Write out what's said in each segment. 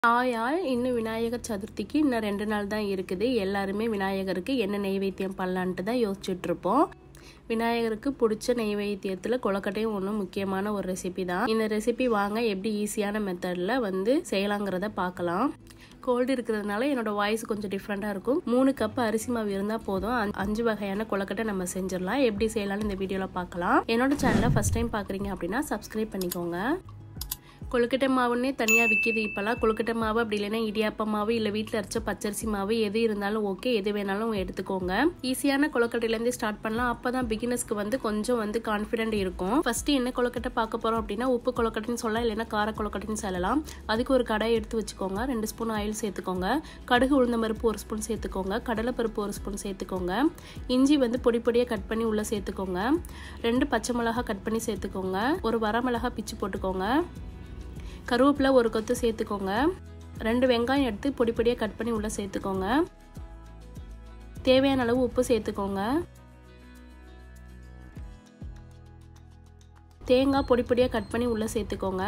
ஆயால் இன்னும் விநாயகர் சதுர்த்திக்கு இன்னும் 2 நாள் தான் இருக்குது. எல்லாருமே விநாயகருக்கு என்ன நெய்வேத்தியம் பண்ணலான்ட்டு தான் யோசிச்சுட்டு இருப்போம். விநாயகருக்கு பிடிச்ச நெய்வேத்தியத்தில் கொழுக்கட்டையும் ஒன்றும் முக்கியமான ஒரு ரெசிபி தான். இந்த ரெசிபி வாங்க எப்படி ஈஸியான மெத்தடில் செய்யலாங்கிறத பார்க்கலாம். கோல்டு இருக்கிறதுனால என்னோட வாய்ஸ் கொஞ்சம் டிஃப்ரெண்ட்டாக இருக்கும். 3 கப் அரிசி மாவு இருந்தால் போதும். 5 வகையான கொழுக்கட்டை நம்ம செஞ்சிடலாம். எப்படி செய்யலாம்னு இந்த வீடியோவில் பார்க்கலாம். என்னோட சேனலை ஃபஸ்ட் டைம் பார்க்குறீங்க அப்படின்னா சப்ஸ்கிரைப் பண்ணிக்கோங்க. கொழுக்கட்டை மாவுன்னே தனியாக விற்கிது. இப்போல்லாம் கொழுக்கட்டை மாவு அப்படி இல்லைன்னா இடியாப்ப மாவு இல்லை வீட்டில் அரைச்ச பச்சரிசி மாவு எது இருந்தாலும் ஓகே, எது வேணாலும் எடுத்துக்கோங்க. ஈஸியான கொழுக்கட்டையிலேருந்து ஸ்டார்ட் பண்ணலாம். அப்போ தான் பிகினர்ஸ்க்கு கொஞ்சம் கான்ஃபிடென்ட் இருக்கும். ஃபஸ்ட்டு என்ன கொழுக்கட்டை பார்க்க போகிறோம் அப்படின்னா உப்பு கொழுக்கட்டைன்னு சொல்லலாம், இல்லைன்னா கார கொழுக்கட்டைன்னு சொல்லலாம். அதுக்கு ஒரு கடாய் எடுத்து வச்சுக்கோங்க. 2 ஸ்பூன் ஆயில் சேர்த்துக்கோங்க. கடுகு உளுந்தம் பருப்பு 1 ஸ்பூன் சேர்த்துக்கோங்க. கடலைப்பருப்பு 1 ஸ்பூன் சேர்த்துக்கோங்க. இஞ்சி பொடி பொடியாக கட் பண்ணி உள்ளே சேர்த்துக்கோங்க. 2 பச்சை மிளகா கட் பண்ணி சேர்த்துக்கோங்க. ஒரு வரமிளகா பிச்சு போட்டுக்கோங்க. கருவேப்பிலை 1 கொத்து சேர்த்துக்கோங்க. 2 வெங்காயம் எடுத்து பொடி பொடியாக கட் பண்ணி உள்ளே சேர்த்துக்கோங்க. தேவையான அளவு உப்பு சேர்த்துக்கோங்க. தேங்காய் பொடி பொடியாக கட் பண்ணி உள்ளே சேர்த்துக்கோங்க.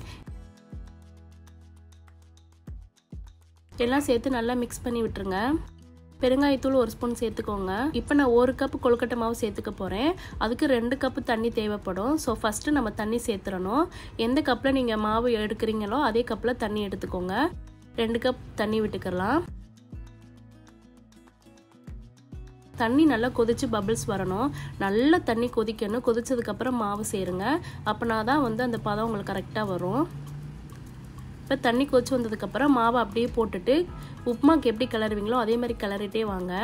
எல்லாம் சேர்த்து நல்லா மிக்ஸ் பண்ணி விட்டுருங்க. பெருங்காயத்தூள் 1 ஸ்பூன் சேர்த்துக்கோங்க. இப்போ நான் 1 கப் கொழுக்கட்டை மாவு சேர்த்துக்க போகிறேன். அதுக்கு 2 கப்பு தண்ணி தேவைப்படும். ஸோ ஃபஸ்ட்டு நம்ம தண்ணி சேர்த்துறணும். எந்த கப்பில் நீங்கள் மாவு எடுக்கிறீங்களோ அதே கப்பில் தண்ணி எடுத்துக்கோங்க. 2 கப் தண்ணி விட்டுக்கலாம். தண்ணி நல்லா கொதிச்சு பபிள்ஸ் வரணும். நல்லா தண்ணி கொதிக்கணும். கொதிச்சதுக்கப்புறம் மாவு சேருங்க. அப்போனா தான் அந்த பதம் உங்களுக்கு கரெக்டாக வரும். இப்போ தண்ணி கொதிச்சு வந்ததுக்கப்புறம் மாவை அப்படியே போட்டுட்டு உப்புமாக்கு எப்படி கிளறுவீங்களோ அதே மாதிரி கிளறிட்டே வாங்க.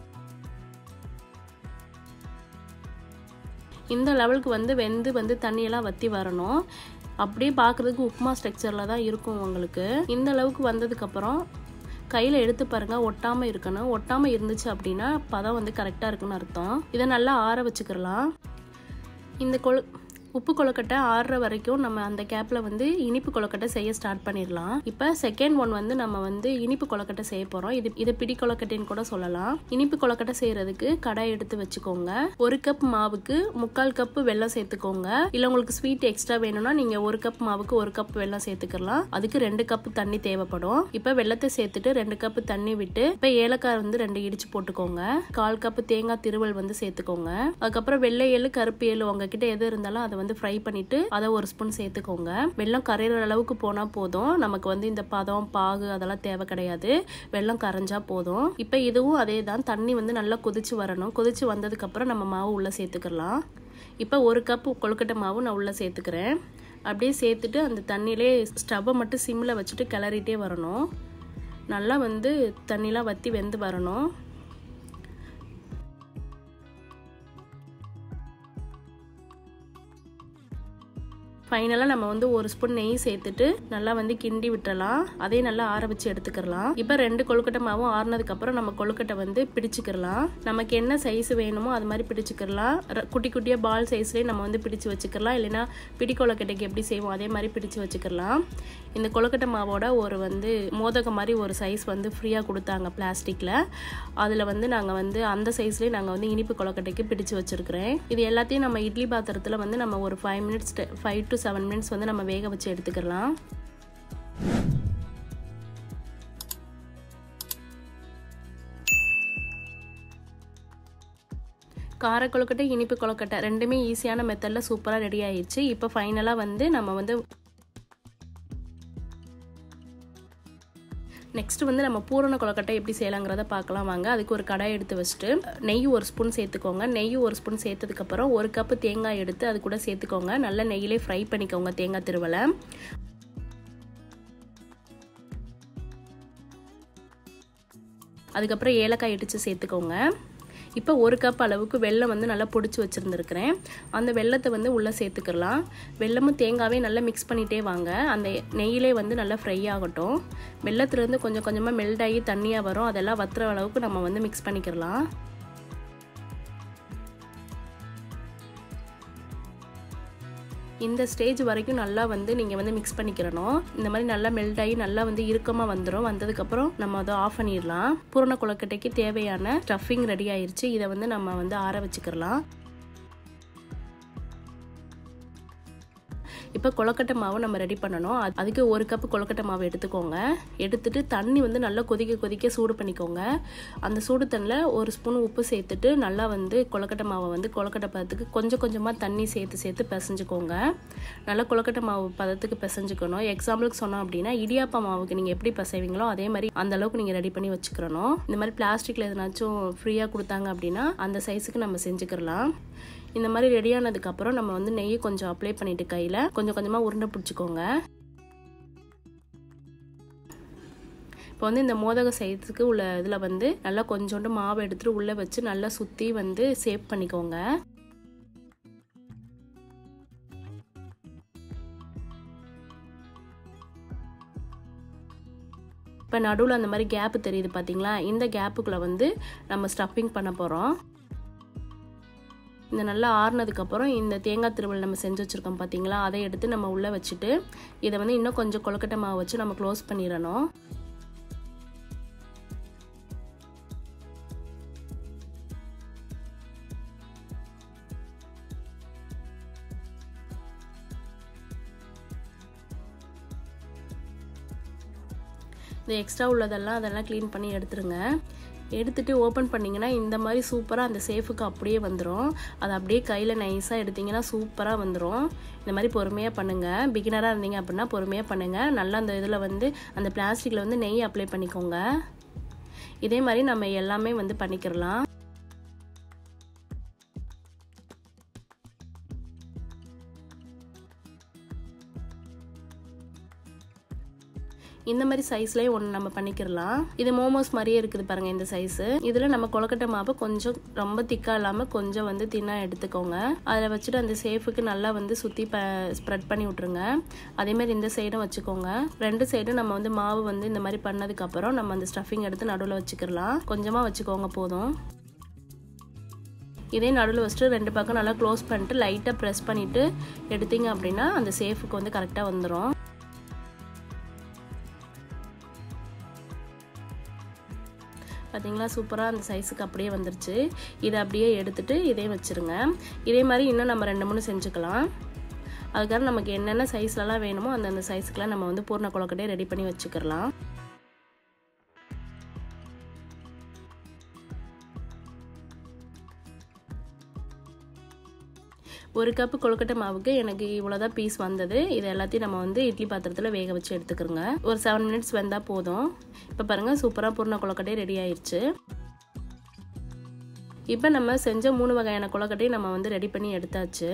இந்த லெவலுக்கு வெந்து தண்ணியெல்லாம் வற்றி வரணும். அப்படியே பார்க்குறதுக்கு உப்புமா ஸ்ட்ரக்சரில் தான் இருக்கும் உங்களுக்கு. இந்த அளவுக்கு வந்ததுக்கப்புறம் கையில் எடுத்து பாருங்கள், ஒட்டாமல் இருக்கணும். ஒட்டாமல் இருந்துச்சு அப்படின்னா பதம் கரெக்டாக இருக்குன்னு அர்த்தம். இதை நல்லா ஆற வச்சுக்கலாம். இந்த உப்பு கொழுக்கட்டை ஆறுற வரைக்கும் நம்ம அந்த கேப்பில் இனிப்பு கொழுக்கட்டை செய்ய ஸ்டார்ட் பண்ணிடலாம். இப்போ செகண்ட் ஒன் நம்ம இனிப்பு கொழுக்கட்டை செய்ய போகிறோம். இது பிடி கொழுக்கட்டைன்னு கூட சொல்லலாம். இனிப்பு கொழுக்கட்டை செய்கிறதுக்கு கடாய் எடுத்து வச்சுக்கோங்க. 1 கப் மாவுக்கு 3/4 கப் வெல்லம் சேர்த்துக்கோங்க. இல்லை உங்களுக்கு ஸ்வீட் எக்ஸ்ட்ரா வேணும்னா நீங்கள் 1 கப் மாவுக்கு 1 கப் வெல்லம் சேர்த்துக்கலாம். அதுக்கு 2 கப் தண்ணி தேவைப்படும். இப்போ வெல்லத்தை சேர்த்துட்டு 2 கப் தண்ணி விட்டு இப்போ ஏலக்காய் 2 இடிச்சு போட்டுக்கோங்க. 1/4 கப் தேங்காய் திருவல் சேர்த்துக்கோங்க. அதுக்கப்புறம் வெள்ளை எள்ளு கருப்பு எள்ளு உங்ககிட்ட எது இருந்தாலும் அதை ஃப்ரை பண்ணிட்டு அதை 1 ஸ்பூன் சேர்த்துக்கோங்க. வெல்லம் கரையிற அளவுக்கு போனா போதும். நமக்கு இந்த பதம் பாகு அதெல்லாம் தேவை கிடையாது. வெல்லம் கரைஞ்சா போதும். இப்போ இதுவும் அதே தான். தண்ணி நல்லா கொதிச்சு வரணும். கொதிச்சு வந்ததுக்கு அப்புறம் நம்ம மாவு உள்ள சேர்த்துக்கலாம். இப்போ 1 கப் கொழுக்கட்டை மாவு நான் உள்ள சேர்த்துக்கிறேன். அப்படியே சேர்த்துட்டு அந்த தண்ணியிலே ஸ்டவ்வை மட்டும் சிம்மில் வச்சுட்டு கிளறிட்டே வரணும். நல்லா தண்ணிலாம் வற்றி வெந்து வரணும். ஃபைனலாக நம்ம 1 ஸ்பூன் நெய் சேர்த்துட்டு நல்லா கிண்டி விட்டுறலாம். அதே நல்லா ஆற வச்சு எடுத்துக்கலாம். இப்போ 2 கொழுக்கட்டை மாவும் ஆறுனதுக்கப்புறம் நம்ம கொழுக்கட்டை பிடிச்சிக்கலாம். நமக்கு என்ன சைஸ் வேணுமோ அது மாதிரி பிடிச்சிக்கலாம். குட்டி குட்டியாக பால் சைஸ்லேயே நம்ம பிடிச்சி வச்சுக்கலாம். இல்லைன்னா பிடி கொழுக்கட்டைக்கு எப்படி செய்வோம் அதே மாதிரி பிடிச்சி வச்சுக்கலாம். இந்த கொழுக்கட்டை மாவோட ஒரு மோதகம் மாதிரி ஒரு சைஸ் ஃப்ரீயாக கொடுத்தாங்க பிளாஸ்டிக்கில். அதில் நாங்கள் அந்த சைஸ்லேயே நாங்கள் இனிப்பு கொழுக்கட்டைக்கு பிடிச்சி வச்சுருக்கிறேன். இது எல்லாத்தையும் நம்ம இட்லி பாத்திரத்தில் நம்ம ஒரு 5 to 7 மினிட்ஸ் நம்ம வேக வச்சு எடுத்துக்கலாம். கார கொழுக்கட்டை இனிப்பு கொழுக்கட்டை ரெண்டுமே ஈஸியான மெத்தடில் சூப்பராக ரெடி ஆயிடுச்சு. இப்போ ஃபைனலாக நம்ம நெக்ஸ்ட் நம்ம பூரண கொழுக்கட்டை எப்படி செய்யலாங்கிறத பார்க்கலாம் வாங்க. அதுக்கு ஒரு கடாய் எடுத்து வச்சுட்டு நெய் 1 ஸ்பூன் சேர்த்துக்கோங்க. நெய் 1 ஸ்பூன் சேர்த்ததுக்கப்புறம் 1 கப்பு தேங்காய் எடுத்து அது கூட சேர்த்துக்கோங்க. நல்லா நெய்யிலே ஃப்ரை பண்ணிக்கோங்க தேங்காய் திருவலை. அதுக்கப்புறம் ஏலக்காய் இடித்து சேர்த்துக்கோங்க. இப்போ 1 கப் அளவுக்கு வெல்லம் நல்லா பொடிச்சு வச்சுருந்துருக்கிறேன். அந்த வெல்லத்தை உள்ளே சேர்த்துக்கலாம். வெல்லமும் தேங்காவே நல்லா மிக்ஸ் பண்ணிகிட்டே வாங்க. அந்த நெய்யிலே நல்லா ஃப்ரை ஆகட்டும். வெல்லத்துலேருந்து கொஞ்சம் கொஞ்சமாக மெல்ட் ஆகி தண்ணியாக வரும். அதெல்லாம் வத்துற அளவுக்கு நம்ம மிக்ஸ் பண்ணிக்கலாம். இந்த ஸ்டேஜ் வரைக்கும் நல்லா நீங்கள் மிக்ஸ் பண்ணிக்கிறணும். இந்த மாதிரி நல்லா மெல்ட் ஆகி நல்லா இறுக்கமாக வந்துடும். வந்ததுக்கப்புறம் நம்ம அதை ஆஃப் பண்ணிடலாம். பூரண கொழுக்கட்டைக்கு தேவையான ஸ்டஃபிங் ரெடி ஆயிடுச்சு. இதை நம்ம ஆற வச்சுக்கலாம். இப்போ கொழுக்கட்டை மாவு நம்ம ரெடி பண்ணணும். அதுக்கு 1 கப் கொழுக்கட்டை மாவு எடுத்துக்கோங்க. எடுத்துட்டு தண்ணி வந்து நல்லா கொதிக்க சூடு பண்ணிக்கோங்க. அந்த சூடு தண்ணியில் 1 ஸ்பூன் உப்பு சேர்த்துட்டு நல்லா வந்து கொழுக்கட்டை மாவை வந்து கொழுக்கட்டை பதத்துக்கு கொஞ்சமாக தண்ணி சேர்த்து பிசைஞ்சுக்கோங்க. நல்லா கொழுக்கட்டை மாவு பதத்துக்கு பிசைஞ்சுக்கணும். எக்ஸாம்பிளுக்கு சொன்னோம் அப்படின்னா இடியாப்பா மாவுக்கு நீங்கள் எப்படி பிசைவீங்களோ அதே மாதிரி அந்த அளவுக்கு நீங்கள் ரெடி பண்ணி வச்சுக்கிறணும். இந்த மாதிரி பிளாஸ்டிக்கில் எதனாச்சும் ஃப்ரீயாக கொடுத்தாங்க அப்படின்னா அந்த சைஸுக்கு நம்ம செஞ்சுக்கலாம். இந்த மாதிரி ரெடியானதுக்கப்புறம் நம்ம வந்து நெய் கொஞ்சம் அப்ளை பண்ணிட்டு கையில் கொஞ்சமாக உருண்டை பிடிச்சிக்கோங்க. இப்போ வந்து இந்த மோதக சைஸுக்கு உள்ள இதில் வந்து நல்லா கொஞ்சோண்டு மாவு எடுத்துட்டு உள்ளே வச்சு நல்லா சுற்றி வந்து சேவ் பண்ணிக்கோங்க. இப்போ நடுவில் அந்த மாதிரி கேப்பு தெரியுது பார்த்தீங்களா? இந்த கேப்புக்குள்ளே வந்து நம்ம ஸ்டஃபிங் பண்ண போகிறோம். இந்த நல்லா ஆறுனதுக்கப்புறம் இந்த தேங்காய் திருவல் நம்ம செஞ்சு வச்சுருக்கோம் பார்த்தீங்களா? அதை எடுத்து நம்ம உள்ளே வச்சுட்டு இதை வந்து இன்னும் கொஞ்சம் கொழுக்கட்டை மாவு வச்சு நம்ம க்ளோஸ் பண்ணிடணும். இந்த எக்ஸ்ட்ரா உள்ளதெல்லாம் அதெல்லாம் க்ளீன் பண்ணி எடுத்துருங்க. எடுத்துட்டு ஓப்பன் பண்ணிங்கன்னா இந்த மாதிரி சூப்பராக அந்த சேஃபுக்கு அப்படியே வந்துடும். அதை அப்படியே கையில் நைஸாக எடுத்திங்கன்னா சூப்பராக வந்துடும். இந்த மாதிரி பொறுமையாக பண்ணுங்கள். பிகினராக இருந்தீங்க அப்படின்னா பொறுமையாக பண்ணுங்கள். நல்லா அந்த இதில் வந்து அந்த பிளாஸ்டிக்கில் வந்து நெய் அப்ளை பண்ணிக்கோங்க. இதே மாதிரி நம்ம எல்லாமே வந்து பண்ணிக்கிறலாம். இந்த மாதிரி சைஸ்லேயே ஒன்று நம்ம பண்ணிக்கிறலாம். இது மோமோஸ் மாதிரியே இருக்குது பாருங்கள் இந்த சைஸு. இதில் நம்ம கொழுக்கட்டை மாவு கொஞ்சம் ரொம்ப திக்காக இல்லாமல் கொஞ்சம் வந்து தின்னாக எடுத்துக்கோங்க. அதில் வச்சுட்டு அந்த சேஃபுக்கு நல்லா வந்து சுற்றி ஸ்ப்ரெட் பண்ணி விட்ருங்க. அதேமாதிரி இந்த சைடும் வச்சுக்கோங்க. 2 சைடும் நம்ம வந்து மாவு வந்து இந்த மாதிரி பண்ணதுக்கப்புறம் நம்ம அந்த ஸ்டஃபிங் எடுத்து நடுவில் வச்சுக்கலாம். கொஞ்சமாக வச்சுக்கோங்க போதும். இதே நடுவில் வச்சுட்டு 2 பக்கம் நல்லா க்ளோஸ் பண்ணிட்டு லைட்டாக ப்ரெஸ் பண்ணிவிட்டு எடுத்தீங்க அப்படின்னா அந்த சேஃபுக்கு வந்து கரெக்டாக வந்துடும். பார்த்தீங்களா? சூப்பராக அந்த சைஸுக்கு அப்படியே வந்துருச்சு. இதை அப்படியே எடுத்துட்டு இதே வச்சுருங்க. இதே மாதிரி இன்னும் நம்ம 2-3 செஞ்சுக்கலாம். அதுக்காக நமக்கு என்னென்ன சைஸ்லலாம் வேணுமோ அந்தந்த சைஸுக்கெலாம் நம்ம வந்து பூர்ண கொழுக்கட்டையை ரெடி பண்ணி வச்சுக்கலாம். ஒரு கப்பு கொழுக்கட்டை மாவுக்கு எனக்கு இவ்வளோதான் பீஸ் வந்தது. இது எல்லாத்தையும் நம்ம வந்து இட்லி பாத்திரத்தில் வேக வச்சு எடுத்துக்கிறோங்க. ஒரு 7 மினிட்ஸ் வெந்தால் போதும். இப்போ பாருங்கள் சூப்பராக பூர்ண கொழுக்கட்டை ரெடி ஆயிடுச்சு. இப்போ நம்ம செஞ்ச 3 வகையான கொழுக்கட்டையை நம்ம வந்து ரெடி பண்ணி எடுத்தாச்சு.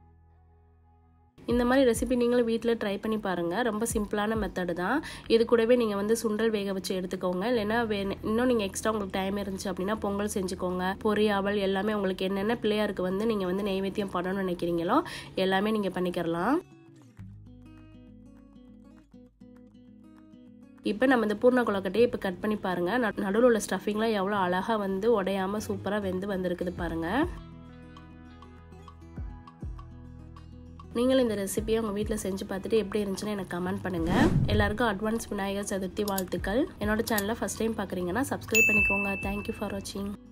இந்த மாதிரி ரெசிபி நீங்களும் வீட்டில் ட்ரை பண்ணி பாருங்கள். ரொம்ப சிம்பிளான மெத்தடு தான். இது கூடவே நீங்கள் வந்து சுண்டல் வேக வச்சு எடுத்துக்கோங்க. இல்லைன்னா இன்னும் நீங்கள் எக்ஸ்ட்ரா உங்களுக்கு டைம் இருந்துச்சு அப்படின்னா பொங்கல் செஞ்சுக்கோங்க. பொரி அவல் எல்லாமே உங்களுக்கு என்னென்ன பிள்ளையாருக்கு வந்து நீங்கள் வந்து நெய்வேத்தியம் பண்ணணும்னு நினைக்கிறீங்களோ எல்லாமே நீங்கள் பண்ணிக்கிறலாம். இப்போ நம்ம இந்த பூர்ண கொழுக்கட்டையை இப்போ கட் பண்ணி பாருங்கள். நடுவில் உள்ள ஸ்டஃபிங்லாம் எவ்வளோ அழகாக வந்து உடையாமல் சூப்பராக வந்திருக்குது பாருங்கள். நீங்களும் இந்த ரெசிபியை உங்கள் வீட்டில் செஞ்சு பார்த்துட்டு எப்படி இருந்துச்சுன்னு எனக்கு கமெண்ட் பண்ணுங்கள். எல்லாருக்கும் அட்வான்ஸ் விநாயகர் சதுர்த்தி வாழ்த்துக்கள். என்னோட சேனலை ஃபஸ்ட் டைம் பார்க்குறீங்கன்னா சப்ஸ்கிரைப் பண்ணிக்கோங்க. தேங்க்யூ ஃபார் வாட்சிங்.